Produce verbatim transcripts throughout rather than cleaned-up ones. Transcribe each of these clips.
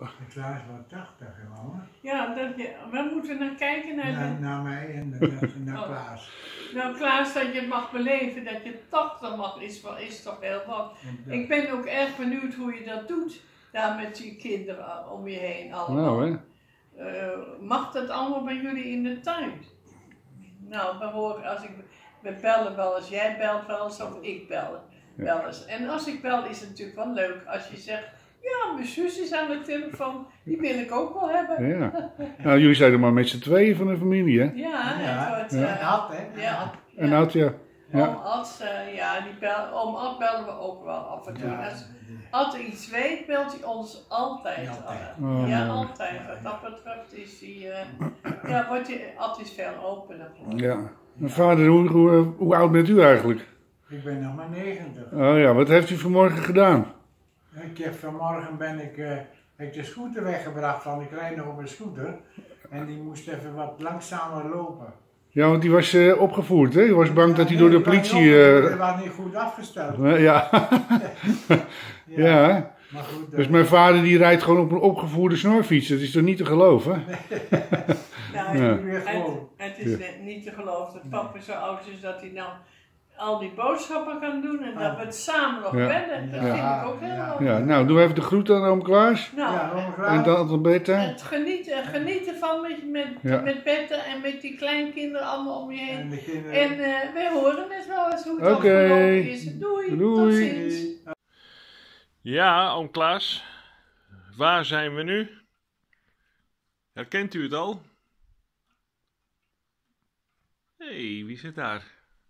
Klaas wordt tachtig, mama. Ja, dat je, waar moeten we naar kijken? Naar, Naar, de... naar mij en naar, naar Oh. Klaas. Nou Klaas, dat je het mag beleven, dat je tachtig mag, is, wel, is toch heel wat. Dat, Ik ben ook erg benieuwd hoe je dat doet, daar met je kinderen om je heen allemaal. Nou, hè? Uh, mag dat allemaal bij jullie in de tuin? Nou, we horen, als ik, we bellen wel eens, jij belt wel eens of ik bel wel eens. En als ik bel is het natuurlijk wel leuk als je zegt, ja, mijn zus is aan de telefoon, die wil ik ook wel hebben. Ja. Nou, jullie zijn er maar met z'n tweeën van de familie, hè? Ja, ja, het wordt... ja. Uh, Ad, hè? ja, Ad. ja. En Ad, ja. Ja. Om Ad, uh, ja, die bel, om Ad bellen we ook wel af en toe. Ja. Als Ad iets weet, belt hij ons altijd. Ja, altijd. Oh, ja, mooi. altijd. Wat dat betreft is hij, uh, ja, wordt hij, Ad is veel opener. Ja. Mijn vader, hoe, hoe, hoe oud bent u eigenlijk? Ik ben nog maar negentig. Oh ja, wat heeft u vanmorgen gedaan? Ik heb, vanmorgen ben ik, uh, heb ik de scooter weggebracht van, ik rijd nog op een scooter. En die moest even wat langzamer lopen. Ja, want die was uh, opgevoerd, hè? Je was bang Ja, dat hij nee, door de die was politie... niet op- Uh... Die was niet goed afgesteld. Uh, ja. Ja. Ja, hè? Maar goed, Dus uh, mijn vader die rijdt gewoon op een opgevoerde snorfiets. Dat is toch niet te geloven? Nou, Ja. ik weer het, gewoon. het is Ja. niet te geloven dat papa zo oud is dat hij nou al die boodschappen kan doen en dat we het samen nog Ja. bellen. Dat Ja. vind ik ook heel Ja. leuk. Ja, nou, doe even de groeten aan oom Klaas. Nou, Ja, oom Klaas. En dan Alberta. het genieten, genieten van met, met, Ja. met Bette en met die kleinkinderen allemaal om je heen. En de kinderen. En uh, wij horen het wel eens hoe het Oké. afgelopen is. Doei, Doei. tot ziens. Ja, oom Klaas. Waar zijn we nu? Herkent u het al? Hé, hey, wie zit daar?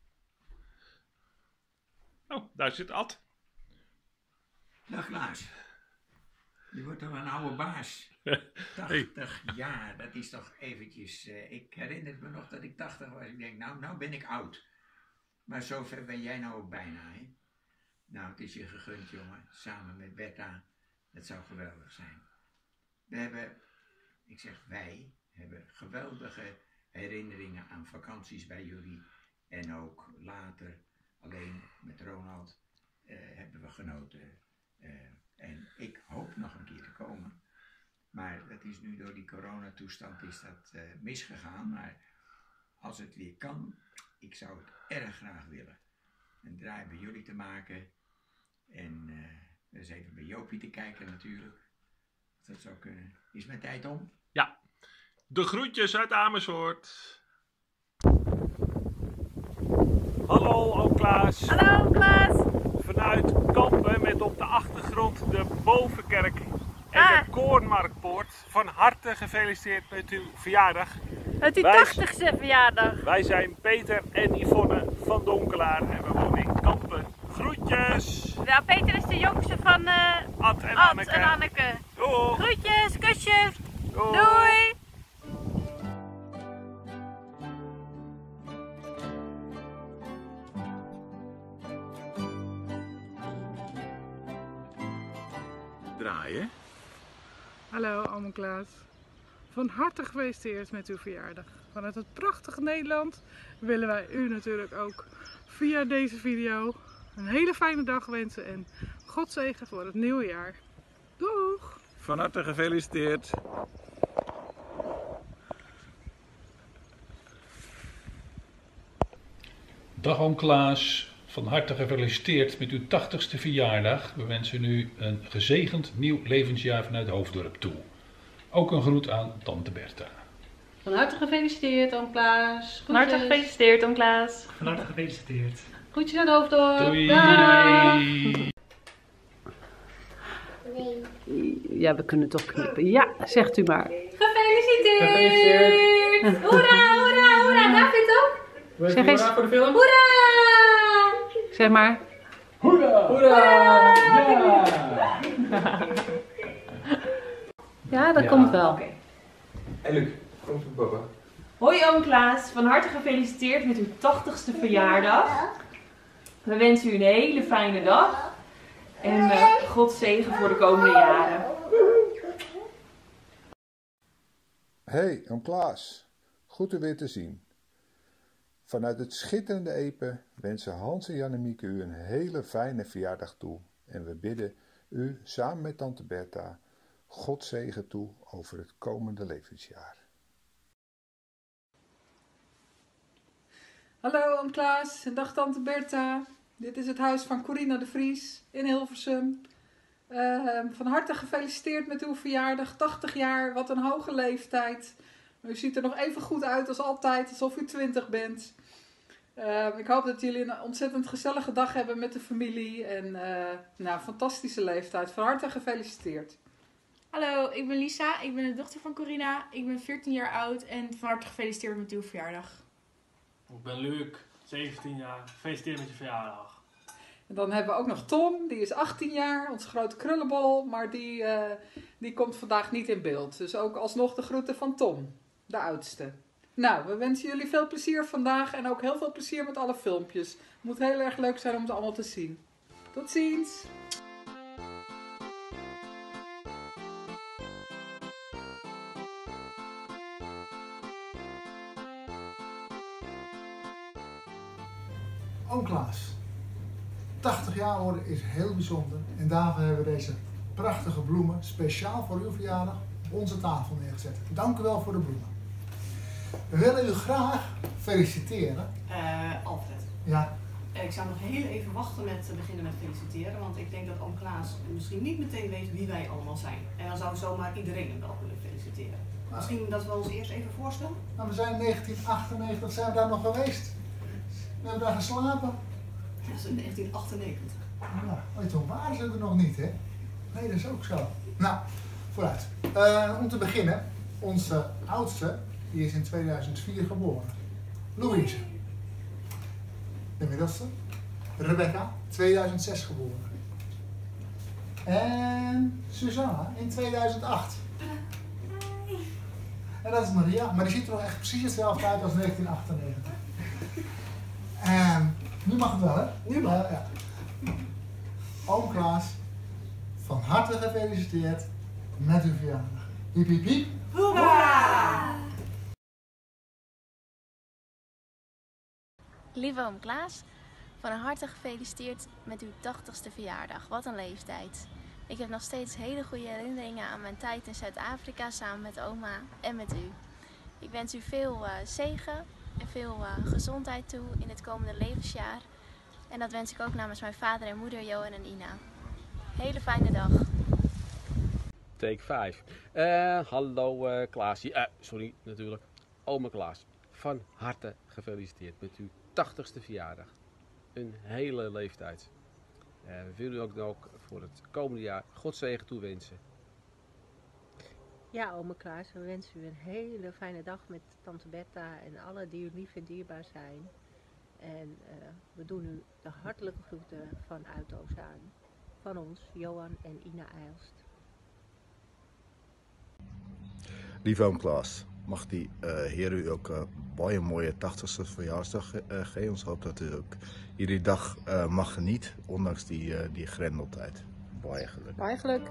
Oh, daar zit Ad. Dag Klaas. Je wordt toch een oude baas. tachtig jaar, dat is toch eventjes... Uh, ik herinner me nog dat ik tachtig was. Ik denk, nou, nou ben ik oud. Maar zover ben jij nou ook bijna, hè? Nou, het is je gegund, jongen. Samen met Bertha. Dat zou geweldig zijn. We hebben, ik zeg wij, hebben geweldige herinneringen aan vakanties bij jullie. En ook later, alleen met Ronald, uh, hebben we genoten. Uh, en ik hoop nog een keer te komen. Maar dat is nu door die coronatoestand is dat uh, misgegaan. Maar als het weer kan, ik zou het erg graag willen. Een draai bij jullie te maken. En uh, eens even bij Jopie te kijken natuurlijk. Of dat zou kunnen. Is mijn tijd om? Ja, de groetjes uit Amersfoort. Hallo oom Klaas. Hallo Klaas. Vanuit Kampen met op de achtergrond de Bovenkerk en Ah. de Koornmarktpoort. Van harte gefeliciteerd met uw verjaardag. Het is uw Wij- tachtigste verjaardag. Wij zijn Peter en Yvonne van Donkelaar en we wonen in Kampen. Groetjes! Ja, Peter is de jongste van uh, Ad en Ad Anneke. en Anneke. Doeg! Groetjes, kusjes. Doeg. Doei. Draaien. Hallo, oom Klaas. Van harte gefeliciteerd met uw verjaardag. Vanuit het prachtige Nederland willen wij u natuurlijk ook via deze video een hele fijne dag wensen en God zegen voor het nieuwe jaar. Doeg! Van harte gefeliciteerd. Dag oom Klaas, van harte gefeliciteerd met uw tachtigste verjaardag. We wensen u een gezegend nieuw levensjaar vanuit Hoofddorp toe. Ook een groet aan tante Bertha. Van harte gefeliciteerd, oom Klaas. Van harte Groetjes. gefeliciteerd, oom Klaas. Van harte gefeliciteerd. Groetjes uit Hoofddorp. Doei! Dag. Ja, we kunnen toch knippen. Ja, zegt u maar. Gefeliciteerd. Gefeliciteerd. Hoera, hoera, hoera. David ook. Zeg eens. Hoera voor de film. Hoera. Zeg maar. Hoera! Hoera! Ja! Ja, dat komt wel. En Luc, kom voor papa. Hoi oom Klaas, van harte gefeliciteerd met uw tachtigste verjaardag. We wensen u een hele fijne dag. En uh, God zegen voor de komende jaren. Hey, oom Klaas. Goed u weer te zien. Vanuit het schitterende Epe wensen Hans en Jannemieke u een hele fijne verjaardag toe. En we bidden u samen met tante Bertha God zegen toe over het komende levensjaar. Hallo oom Klaas en dag tante Bertha. Dit is het huis van Corina de Vries in Hilversum. Uh, van harte gefeliciteerd met uw verjaardag, tachtig jaar, wat een hoge leeftijd. U ziet er nog even goed uit als altijd, alsof u twintig bent. Uh, ik hoop dat jullie een ontzettend gezellige dag hebben met de familie en uh, nou, fantastische leeftijd. Van harte gefeliciteerd. Hallo, ik ben Lisa, ik ben de dochter van Corina, ik ben veertien jaar oud en van harte gefeliciteerd met uw verjaardag. Ik ben Luc, zeventien jaar, gefeliciteerd met je verjaardag. En dan hebben we ook nog Tom, die is achttien jaar, ons grote krullenbol, maar die, uh, die komt vandaag niet in beeld. Dus ook alsnog de groeten van Tom, de oudste. Nou, we wensen jullie veel plezier vandaag en ook heel veel plezier met alle filmpjes. Het moet heel erg leuk zijn om ze allemaal te zien. Tot ziens! Oom Klaas, tachtig jaar worden is heel bijzonder en daarvoor hebben we deze prachtige bloemen speciaal voor uw verjaardag op onze tafel neergezet. Dank u wel voor de bloemen. We willen u graag feliciteren. Uh, Alfred. Ja. Ik zou nog heel even wachten met te beginnen met feliciteren, want ik denk dat oom Klaas misschien niet meteen weet wie wij allemaal zijn. En dan zou zomaar iedereen hem wel willen feliciteren. Ah. Misschien dat we ons eerst even voorstellen? Nou, we zijn in negentien achtennegentig, zijn we daar nog geweest. We hebben daar geslapen. Dat is in negentien achtennegentig. Ja, maar toen waren ze er nog niet, hè? Nee, dat is ook zo. Nou, vooruit. Uh, om te beginnen, onze oudste, die is in tweeduizend vier geboren. Louise. De middelste. Rebecca, tweeduizend zes geboren. En Susanna in tweeduizend acht. En dat is Maria, maar die ziet er nog echt precies hetzelfde uit als negentien achtennegentig. En nu mag het wel, hè? Nu mag. Uh, ja. Oom Klaas, van harte gefeliciteerd met uw verjaardag. Piep, piep, piep. Hoera! Lieve oom Klaas, van harte gefeliciteerd met uw tachtigste verjaardag. Wat een leeftijd. Ik heb nog steeds hele goede herinneringen aan mijn tijd in Zuid-Afrika samen met oma en met u. Ik wens u veel uh, zegen en veel uh, gezondheid toe in het komende levensjaar. En dat wens ik ook namens mijn vader en moeder Johan en Ina. Hele fijne dag. Take vijf. Uh, hallo uh, Klaasje. Uh, sorry, natuurlijk. Oma Klaas. Van harte gefeliciteerd met uw tachtigste verjaardag. Een hele leeftijd. Uh, we willen u ook, ook voor het komende jaar God zegen toewensen. Ja, oma Klaas, we wensen u een hele fijne dag met tante Bertha en alle die u lief en dierbaar zijn. En uh, we doen u de hartelijke groeten vanuit Ozaan. Van ons, Johan en Ina Eilst. Lieve oom Klaas, mag die uh, Heer u ook uh, baie mooie tachtigste verjaarsdag uh, geven. Ons hoop dat u ook hierdie dag uh, mag genieten, ondanks die, uh, die grendeltijd. Baie geluk. Baie geluk.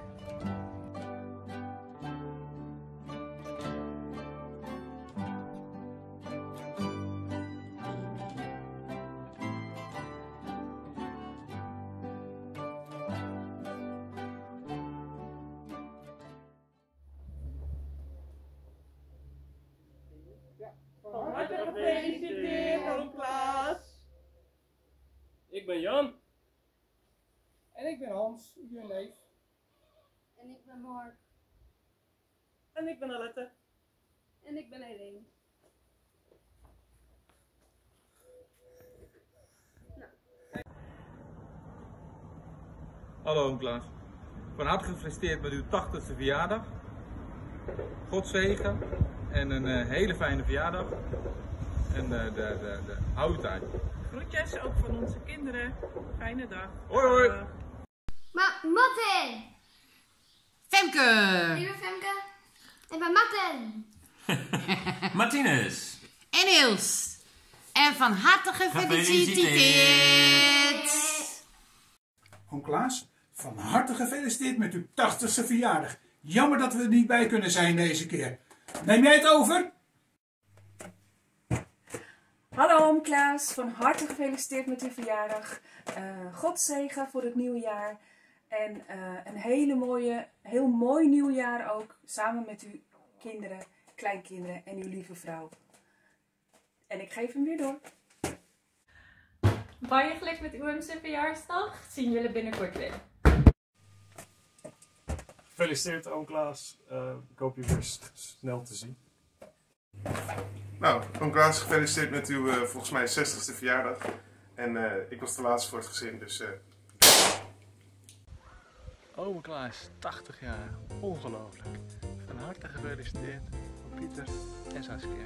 Van harte gefeliciteerd, oom Klaas. Ik ben Jan. En ik ben Hans, uw neef. En ik ben Mark. En ik ben Alette. En ik ben Helene. Nou. Hallo oom Klaas. Van harte gefeliciteerd met uw tachtigste verjaardag. God zegen en een uh, hele fijne verjaardag. En uh, de, de, de houdtijd. Groetjes ook van onze kinderen. Fijne dag. Hoi hoi. Uh. Ma Martin. Femke. Ik ben Femke. Ik ben Martin. Martinez. En Niels. En van harte gefeliciteerd. Oom Klaas, van harte gefeliciteerd met uw tachtigste verjaardag. Jammer dat we er niet bij kunnen zijn deze keer. Neem jij het over? Hallo oom Klaas, van harte gefeliciteerd met uw verjaardag. Uh, God zegen voor het nieuwe jaar. En uh, een hele mooie, heel mooi nieuwjaar ook. Samen met uw kinderen, kleinkinderen en uw lieve vrouw. En ik geef hem weer door. Baie geluk met uw verjaarsdag. Zien jullie binnenkort weer. Gefeliciteerd oom Klaas. Uh, ik hoop je weer snel te zien. Nou, oom Klaas, gefeliciteerd met uw uh, volgens mij zestigste verjaardag. En uh, ik was de laatste voor het gezin, dus... Uh... Ome Klaas, tachtig jaar. Ongelooflijk. Van harte gefeliciteerd van Pieter en Saskia.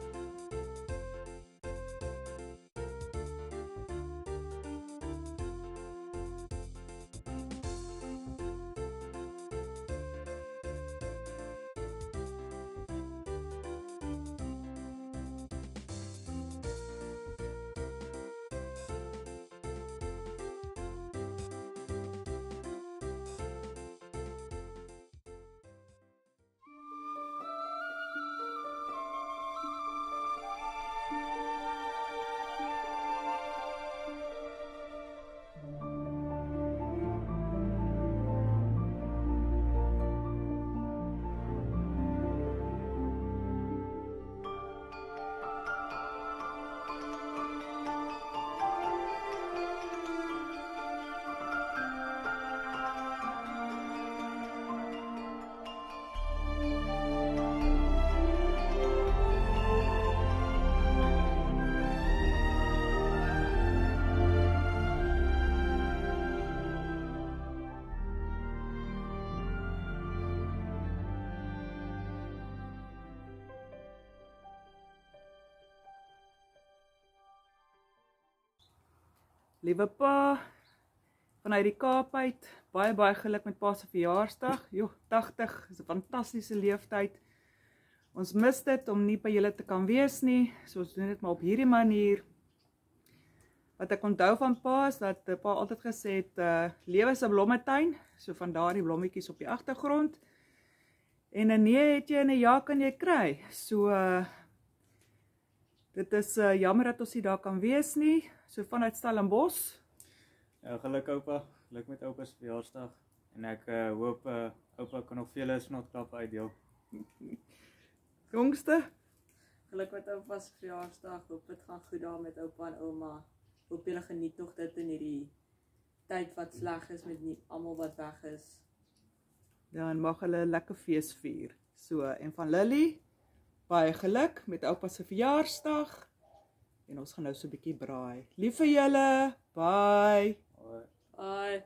Liewe pa, vanuit die Kaap uit, baie baie geluk met pa se verjaarsdag. Jo, tachtig is 'n fantastiese leeftyd. Ons mis dit om nie by julle te kan wees nie, so ons doen dit maar op hierdie manier. Wat ek onthou van pa is dat pa altyd gesê het, uh, lewe is 'n blommetuin, so van daardie blommetjies op die agtergrond. En 'n nee het jy en 'n ja kan jy kry. So uh, dit is uh, jammer dat ons nie daar kan wees nie. So vanuit Stellenbosch. Ja, geluk oupa, geluk met oupa se verjaarsdag. En ek uh, hoop uh, oupa kan nog vele snotklappe uitdeel. Jongste? Geluk met oupa se verjaarsdag. Hoop dit gaan goed daar met oupa en ouma. Hoop julle geniet nog dit in hierdie tyd wat sleg is met nie almal wat weg is. Ja, en mag hulle 'n lekker fees vier. So, en van Lily, baie geluk met oupa se verjaarsdag. En ons gaan nou so 'n bietjie braai. Lief vir julle. Bye. Bye.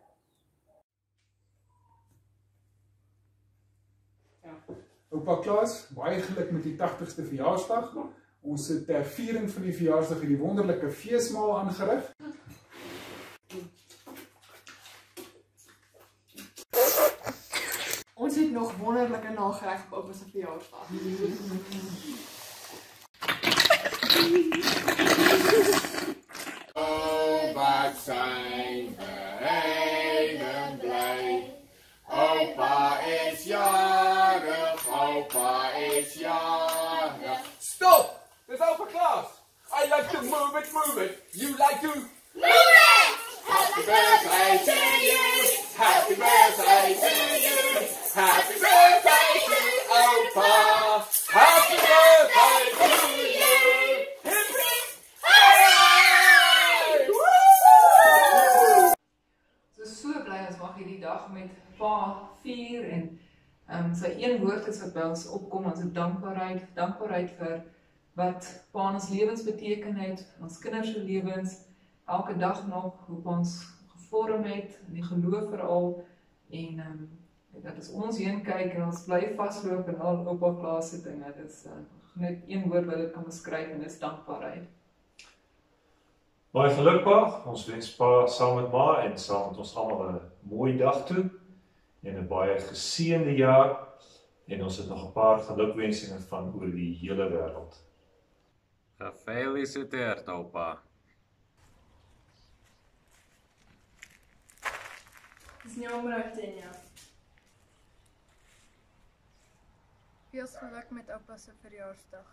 Oupa Klaas, baie geluk met die tachtigste verjaarsdag. Ons het ter viering van die verjaarsdag hierdie wonderlike feesmaal aangerig. Ons het nog wonderlike nagereg op oupa se verjaarsdag. Oh, wat zijn we heden blij. Opa is jarig, opa is jarig. Stop! There's Opa Klaas! I like to move it, move it. You like to move it! Happy birthday to you! Happy birthday to you! Happy birthday to Opa! Happy birthday to you! Hip hip! Hooray! Ons is so bly ons mag hierdie dag met pa vier en um, sy een woord is wat by ons opkom, ons het dankbaarheid, dankbaarheid vir wat pa in ons lewens beteken het, ons kinders se lewens, elke dag nog, hoe pa ons gevorm het, in die geloof veral, en um, dat is ons heen kyk en ons bly vasloop en al Opa Klaas se dinge, dit is uh, net een woord wat dit kan beskryf en dit is dankbaarheid. Baie geluk pa, ons wens pa saam met ma en saam met ons almal 'n mooi dag toe en 'n baie geseënde jaar en ons het nog 'n paar gelukwensinge van oor die hele wêreld. Gefeliciteerd oupa. Dis nie omreg teen jou. Veel geluk met oupa se verjaarsdag.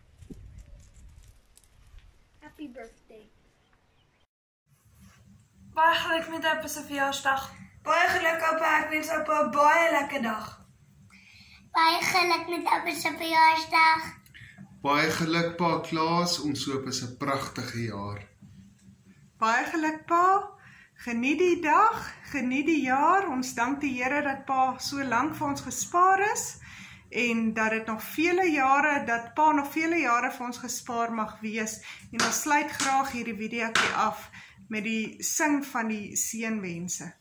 Happy birthday. Baie geluk met oupa se verjaarsdag. Baie geluk oupa, ek wens oupa 'n baie lekker dag. Baie geluk met oupa se verjaarsdag. Baie geluk pa Klaas, ons hoop is 'n pragtige jaar. Baie geluk pa, geniet die dag, geniet die jaar. Ons dank die Here dat pa so lank vir ons gespaar is en dat dit nog vele jare, dat pa nog vele jare vir ons gespaar mag wees. En ons sluit graag hierdie videoetjie af met die sing van die seënwense.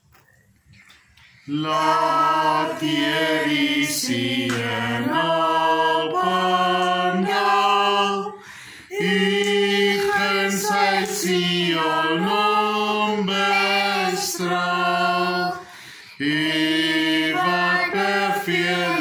Laat die seën op hom daal, in sy Sion hom bestraal, hy wat beveel